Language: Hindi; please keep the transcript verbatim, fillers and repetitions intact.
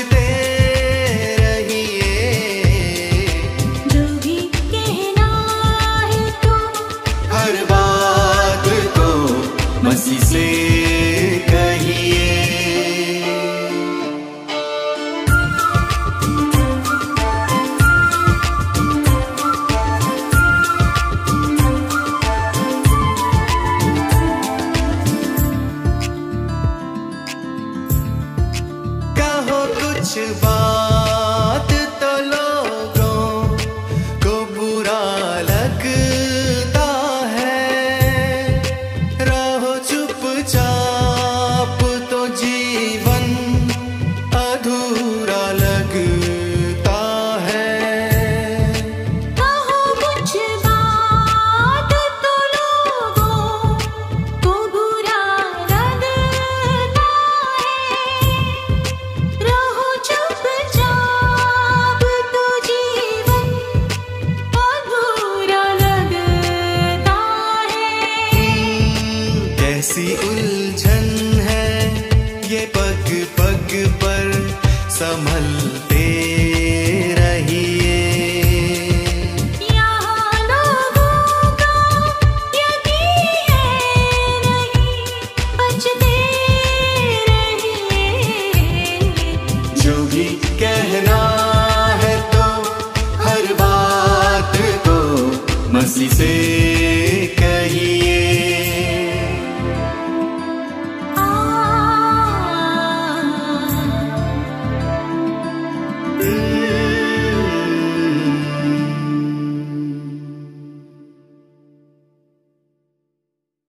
बचते रहिए। जो भी कहना है तो हर बात को मसीह से कहिए। कहो कुछ बात तो लोगों को बुरा लगता है, रहो चुपचाप तो जीवन अधूरा लगता है। कहो कुछ बात तो लोगों को बुरा लगता है, रहो चुपचाप तो जीवन अधूरा लगता है। कैसी उलझन है ये पग पग पर संभलते रहिए। यहाँ लोगों का यकीन नहीं, बचते रहिए। जो भी कहना है तो हर बात को मसीह से